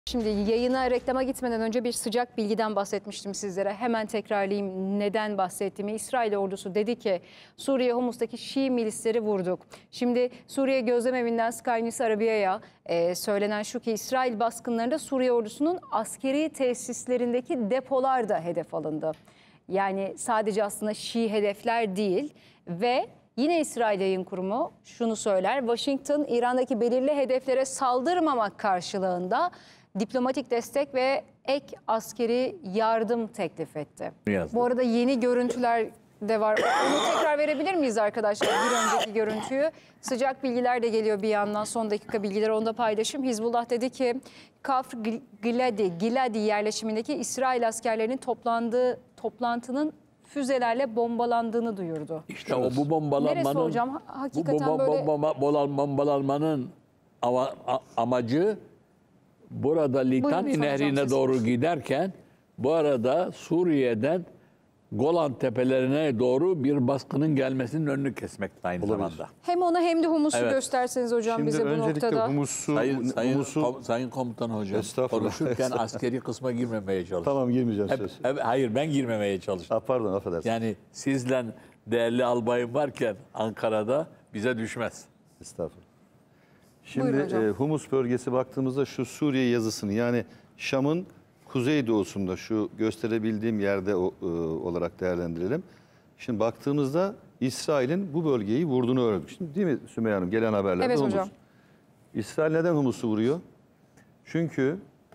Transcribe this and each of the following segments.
Şimdi yayına, reklama gitmeden önce bir sıcak bilgiden bahsetmiştim sizlere. Hemen tekrarlayayım neden bahsettiğimi. İsrail ordusu dedi ki Suriye Humus'taki Şii milisleri vurduk. Şimdi Suriye Gözlem Evi'nden Sky News Arabia'ya söylenen şu ki İsrail baskınlarında Suriye ordusunun askeri tesislerindeki depolar da hedef alındı. Yani sadece aslında Şii hedefler değil ve yine İsrail Yayın Kurumu şunu söyler. Washington İran'daki belirli hedeflere saldırmamak karşılığında diplomatik destek ve ek askeri yardım teklif etti. Bu arada yeni görüntüler de var. Onu tekrar verebilir miyiz arkadaşlar? Bir önceki görüntüyü. Sıcak bilgiler de geliyor bir yandan. Son dakika bilgileri onu da paylaşayım. Hizbullah dedi ki Kafr Giladi yerleşimindeki İsrail askerlerinin toplantının füzelerle bombalandığını duyurdu. İşte o bu bombalanmanın, neresi hocam? Hakikaten böyle... bombalanmanın amacı burada Litani Nehri'ne doğru giderken bu arada Suriye'den Golan Tepelerine doğru bir baskının gelmesinin önünü kesmek aynı zamanda. Hem ona hem de Humus'u gösterseniz hocam. Şimdi bize bu noktada. Sayın Komutan Hocam konuşurken askeri kısma girmemeye çalışın. Tamam, girmeyeceğim söz. Hayır, ben girmemeye çalıştım. Pardon, affedersin. Yani sizle değerli albayım varken Ankara'da bize düşmez. Estağfurullah. Şimdi Humus bölgesi baktığımızda şu Suriye yazısını, yani Şam'ın kuzeydoğusunda şu gösterebildiğim yerde olarak değerlendirelim. Şimdi baktığımızda İsrail'in bu bölgeyi vurduğunu öğrendik. Şimdi değil mi Sümeyye Hanım, gelen haberlerde evet, Humus. hocam. İsrail neden Humus'u vuruyor? Çünkü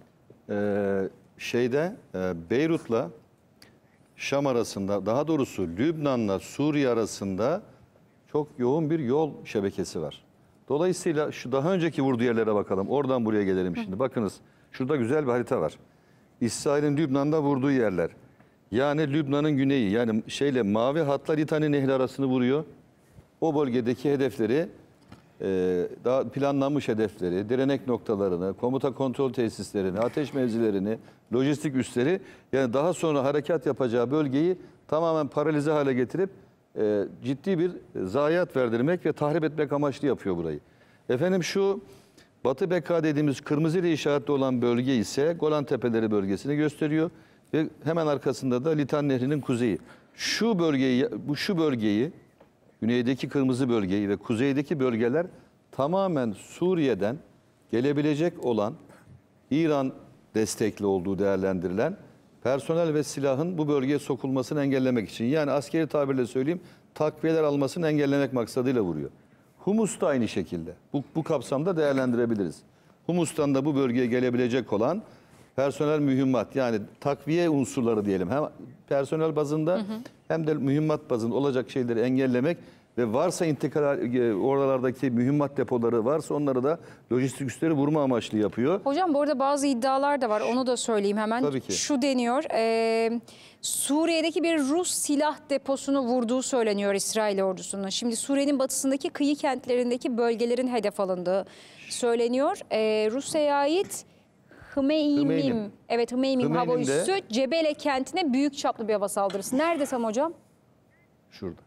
Beyrut'la Şam arasında, daha doğrusu Lübnan'la Suriye arasında çok yoğun bir yol şebekesi var. Dolayısıyla şu daha önceki vurduğu yerlere bakalım. Oradan buraya gelelim şimdi. Bakınız, şurada güzel bir harita var. İsrail'in Lübnan'da vurduğu yerler. Yani Lübnan'ın güneyi, yani mavi hatla Litani Nehri arasını vuruyor. O bölgedeki hedefleri, daha planlanmış hedefleri, direnek noktalarını, komuta kontrol tesislerini, ateş mevzilerini, lojistik üsleri, yani daha sonra harekat yapacağı bölgeyi tamamen paralize hale getirip ciddi bir zayiat verdirmek ve tahrip etmek amaçlı yapıyor burayı. Efendim şu Batı Beka dediğimiz kırmızı ile işaretli olan bölge ise Golan Tepeleri bölgesini gösteriyor ve hemen arkasında da Litan Nehri'nin kuzeyi. Şu bölgeyi, güneydeki kırmızı bölgeyi ve kuzeydeki bölgeler tamamen Suriye'den gelebilecek olan, İran destekli olduğu değerlendirilen personel ve silahın bu bölgeye sokulmasını engellemek için, yani askeri tabirle söyleyeyim, takviyeler almasını engellemek maksadıyla vuruyor. Humus da aynı şekilde. Bu kapsamda değerlendirebiliriz. Humus'tan da bu bölgeye gelebilecek olan personel mühimmat, yani takviye unsurları diyelim. Hem personel bazında hem de mühimmat bazında olacak şeyleri engellemek ve varsa oralardaki mühimmat depoları varsa onları da lojistik üsleri vurma amaçlı yapıyor. Hocam bu arada bazı iddialar da var, onu da söyleyeyim hemen. Tabii ki. Şu deniyor, Suriye'deki bir Rus silah deposunu vurduğu söyleniyor İsrail ordusunun. Şimdi Suriye'nin batısındaki kıyı kentlerindeki bölgelerin hedef alındığı söyleniyor. Rusya'ya ait Hmeymim. Evet, Hmeymim hava üssü Cebele kentine büyük çaplı bir hava saldırısı. Nerede tam hocam? Şurada.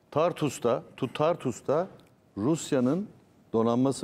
Tartus'ta Rusya'nın donanması,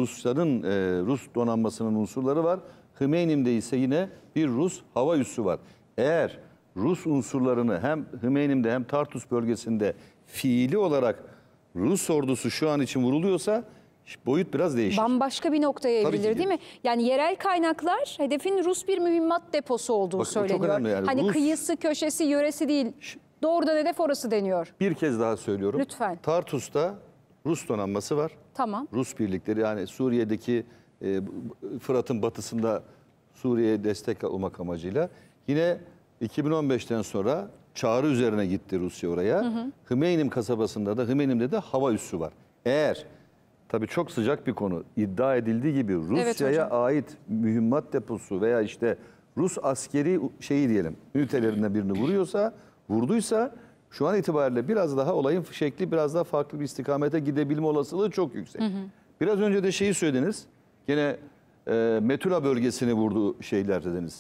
Rus donanmasının unsurları var. Hmeymim'de ise yine bir Rus hava üssü var. Eğer Rus unsurlarını hem Hmeymim'de hem Tartus bölgesinde fiili olarak Rus ordusu şu an için vuruluyorsa boyut biraz değişir. Bambaşka bir noktaya evrilir değil mi? Yani yerel kaynaklar hedefin Rus bir mühimmat deposu olduğu söyleniyor. Çok önemli yani. Hani kıyısı, köşesi, yöresi değil. Doğrudan hedef orası deniyor. Bir kez daha söylüyorum. Lütfen. Tartus'ta Rus donanması var. Tamam. Rus birlikleri, yani Suriye'deki Fırat'ın batısında Suriye'ye destek olmak amacıyla. Yine 2015'ten sonra çağrı üzerine gitti Rusya oraya. Hmeymim kasabasında da, Hmeymim'de de hava üssü var. Eğer, tabii çok sıcak bir konu, iddia edildiği gibi Rusya'ya ait mühimmat deposu veya işte Rus askeri diyelim ünitelerinden birini vurduysa şu an itibariyle biraz daha olayın şekli biraz daha farklı bir istikamete gidebilme olasılığı çok yüksek. Biraz önce de şeyi söylediniz. Gene Metula bölgesini vurdu dediniz.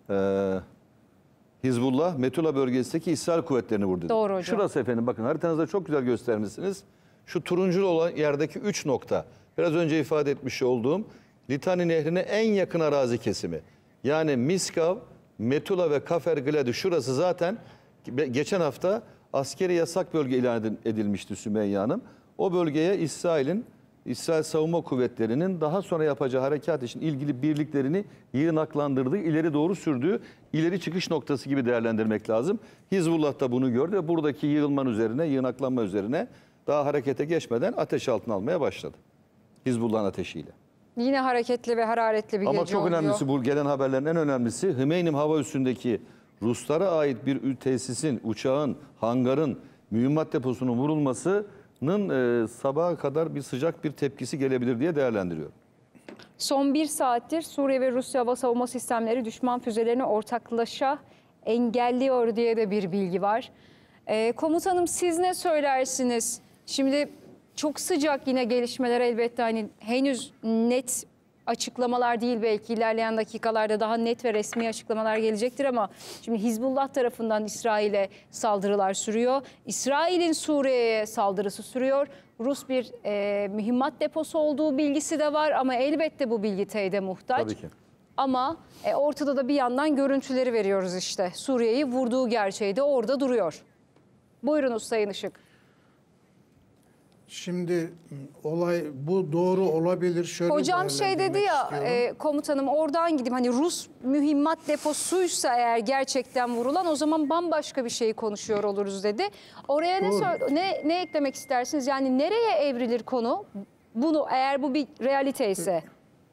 Hizbullah Metula bölgesindeki İsrail kuvvetlerini vurdu. Doğru hocam. Şurası efendim, bakın haritanızda çok güzel göstermişsiniz. Şu turuncu olan yerdeki 3 nokta. Biraz önce ifade etmiş olduğum Litani Nehri'ne en yakın arazi kesimi. Yani Miskav, Metula ve Kafer-Gladi şurası zaten geçen hafta askeri yasak bölge ilan edilmişti Sümeyye Hanım. O bölgeye İsrail Savunma Kuvvetleri'nin daha sonra yapacağı harekat için ilgili birliklerini yığınaklandırdığı, ileri doğru sürdüğü ileri çıkış noktası gibi değerlendirmek lazım. Hizbullah da bunu gördü ve buradaki yığınaklanma üzerine daha harekete geçmeden ateş altına almaya başladı. Hizbullah'ın ateşiyle. Yine hareketli ve hararetli bir Ama gece çok oluyor. önemlisi, bu gelen haberlerin en önemlisi Hümeynim hava üssündeki Ruslara ait bir tesisin, uçağın, hangarın, mühimmat deposunun vurulmasının sabaha kadar sıcak bir tepkisi gelebilir diye değerlendiriyorum. Son bir saattir Suriye ve Rusya hava savunma sistemleri düşman füzelerini ortaklaşa engelliyor diye de bir bilgi var. Komutanım, siz ne söylersiniz? Şimdi çok sıcak yine gelişmeler, elbette hani henüz net açıklamalar değil, belki ilerleyen dakikalarda daha net ve resmi açıklamalar gelecektir ama şimdi Hizbullah tarafından İsrail'e saldırılar sürüyor. İsrail'in Suriye'ye saldırısı sürüyor. Rus bir mühimmat deposu olduğu bilgisi de var ama elbette bu bilgi teyide muhtaç. Tabii ki. Ama ortada da bir yandan görüntüleri veriyoruz işte. Suriye'yi vurduğu gerçeği de orada duruyor. Buyurunuz Sayın Işık. Şimdi olay bu doğru olabilir. Şöyle Hocam şey dedi ya komutanım, oradan gideyim, hani Rus mühimmat deposuysa eğer gerçekten vurulan, o zaman bambaşka bir şeyi konuşuyor oluruz dedi. Oraya ne eklemek istersiniz? Yani nereye evrilir konu? Bunu eğer bu bir realite ise.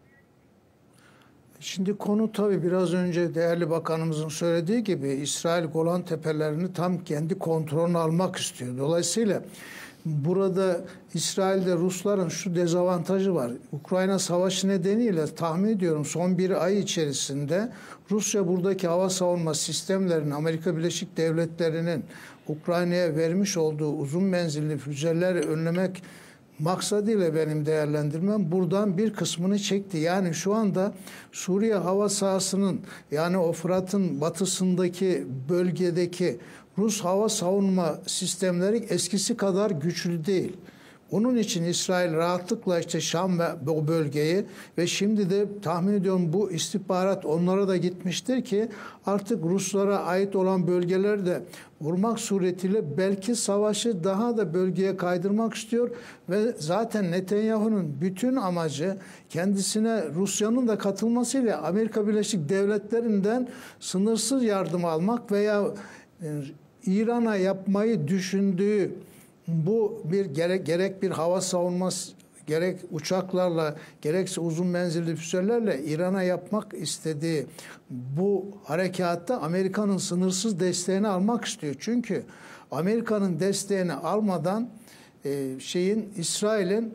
Şimdi konu tabii biraz önce değerli bakanımızın söylediği gibi İsrail Golan Tepelerini tam kendi kontrolüne almak istiyor. Dolayısıyla burada İsrail'de Rusların şu dezavantajı var. Ukrayna Savaşı nedeniyle tahmin ediyorum son bir ay içerisinde Rusya buradaki hava savunma sistemlerini, Amerika Birleşik Devletleri'nin Ukrayna'ya vermiş olduğu uzun menzilli füzeleri önlemek maksadıyla benim değerlendirmem buradan bir kısmını çekti. Yani şu anda Suriye hava sahasının, yani o Fırat'ın batısındaki bölgedeki Rus hava savunma sistemleri eskisi kadar güçlü değil. Onun için İsrail rahatlıkla işte Şam ve o bölgeyi ve şimdi de tahmin ediyorum bu istihbarat onlara da gitmiştir ki artık Ruslara ait olan bölgeleri de vurmak suretiyle belki savaşı daha da bölgeye kaydırmak istiyor ve zaten Netanyahu'nun bütün amacı kendisine Rusya'nın da katılmasıyla Amerika Birleşik Devletleri'nden sınırsız yardım almak veya İran'a yapmayı düşündüğü bu bir gerek bir hava savunması, gerek uçaklarla gerekse uzun menzilli füzelerle İran'a yapmak istediği bu harekatta Amerika'nın sınırsız desteğini almak istiyor. Çünkü Amerika'nın desteğini almadan İsrail'in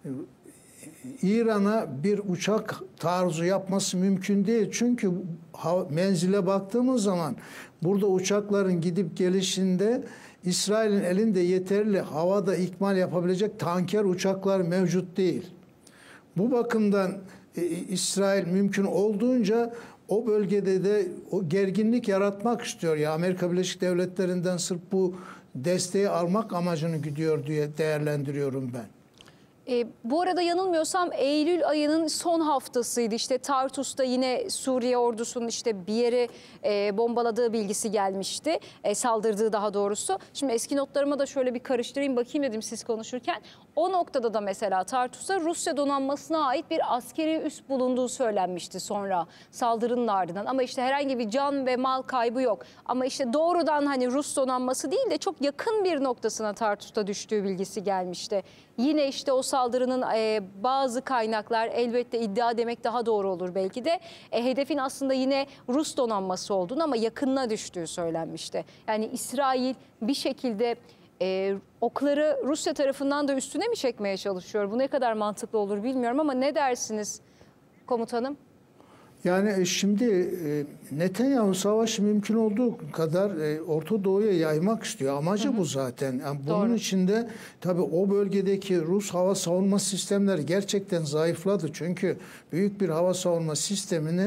İran'a bir uçak taarruzu yapması mümkün değil. Çünkü menzile baktığımız zaman burada uçakların gidip gelişinde İsrail'in elinde yeterli havada ikmal yapabilecek tanker uçaklar mevcut değil. Bu bakımdan İsrail mümkün olduğunca o bölgede de o gerginlik yaratmak istiyor. Ya Amerika Birleşik Devletleri'nden sırf bu desteği almak amacını güdüyor diye değerlendiriyorum ben. Bu arada yanılmıyorsam Eylül ayının son haftasıydı. İşte Tartus'ta yine Suriye ordusunun işte bir yeri bombaladığı bilgisi gelmişti. Saldırdığı daha doğrusu. Şimdi eski notlarıma da şöyle bir karıştırayım bakayım dedim siz konuşurken. O noktada da mesela Tartus'ta Rusya donanmasına ait bir askeri üs bulunduğu söylenmişti sonra saldırının ardından. Ama işte herhangi bir can ve mal kaybı yok. Ama işte doğrudan hani Rus donanması değil de çok yakın bir noktasına Tartus'ta düştüğü bilgisi gelmişti. Yine işte o saldırının bazı kaynaklar, elbette iddia demek daha doğru olur belki de, hedefin aslında yine Rus donanması olduğunu ama yakınına düştüğü söylenmişti. Yani İsrail bir şekilde okları Rusya tarafından da üstüne mi çekmeye çalışıyor? Bu ne kadar mantıklı olur bilmiyorum ama ne dersiniz komutanım? Yani şimdi Netanyahu savaşı mümkün olduğu kadar Orta Doğu'ya yaymak istiyor. Amacı bu zaten. Yani bunun içinde tabii o bölgedeki Rus hava savunma sistemleri gerçekten zayıfladı. Çünkü büyük bir hava savunma sistemini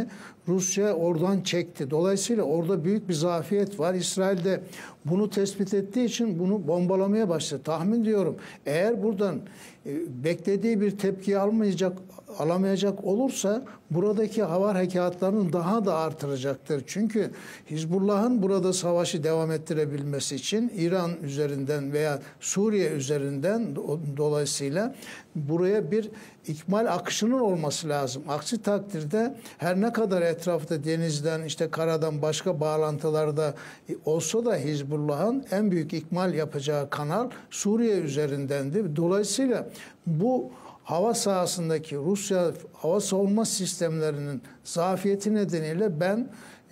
Rusya oradan çekti. Dolayısıyla orada büyük bir zafiyet var. İsrail de bunu tespit ettiği için bunu bombalamaya başladı. Tahmin diyorum eğer buradan beklediği bir tepki alamayacak olursa buradaki hava harekatlarını daha da artıracaktır. Çünkü Hizbullah'ın burada savaşı devam ettirebilmesi için İran üzerinden veya Suriye üzerinden dolayısıyla buraya bir ikmal akışının olması lazım. Aksi takdirde her ne kadar etrafta denizden işte karadan başka bağlantılarda olsa da Hizbullah'ın en büyük ikmal yapacağı kanal Suriye üzerindendi. Dolayısıyla bu hava sahasındaki Rusya hava savunma sistemlerinin zafiyeti nedeniyle ben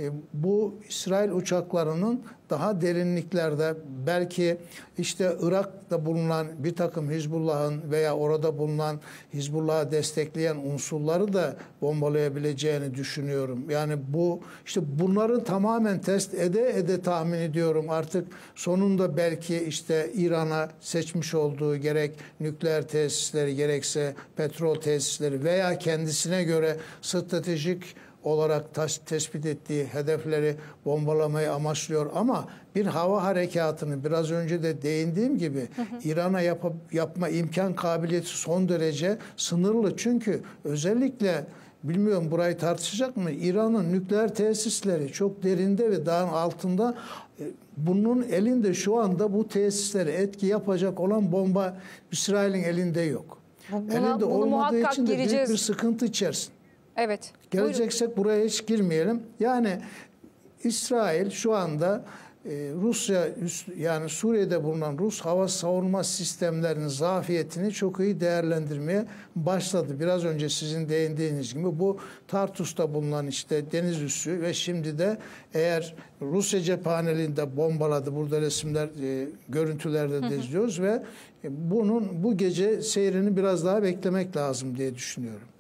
bu İsrail uçaklarının daha derinliklerde belki işte Irak'ta bulunan bir takım Hizbullah'ın veya orada bulunan Hizbullah'ı destekleyen unsurları da bombalayabileceğini düşünüyorum. Yani bu işte bunları tamamen test ede tahmin ediyorum. Artık sonunda belki işte İran'a seçmiş olduğu gerek nükleer tesisleri gerekse petrol tesisleri veya kendisine göre stratejik olarak tespit ettiği hedefleri bombalamayı amaçlıyor ama bir hava harekatını biraz önce de değindiğim gibi İran'a yapma imkan kabiliyeti son derece sınırlı. Çünkü özellikle bilmiyorum burayı tartışacak mı? İran'ın nükleer tesisleri çok derinde ve dağın altında. Bunun elinde şu anda bu tesislere etki yapacak olan bomba İsrail'in elinde yok. Elinde olmadığı için de büyük bir sıkıntı içerisinde. Evet. Geleceksek buraya hiç girmeyelim. Yani İsrail şu anda Rusya yani Suriye'de bulunan Rus hava savunma sistemlerinin zafiyetini çok iyi değerlendirmeye başladı. Biraz önce sizin değindiğiniz gibi bu Tartus'ta bulunan işte deniz üssü ve şimdi de eğer Rusya cephaneliğinde bombaladı. Burada resimler, görüntülerde de izliyoruz ve bu gece seyrini biraz daha beklemek lazım diye düşünüyorum.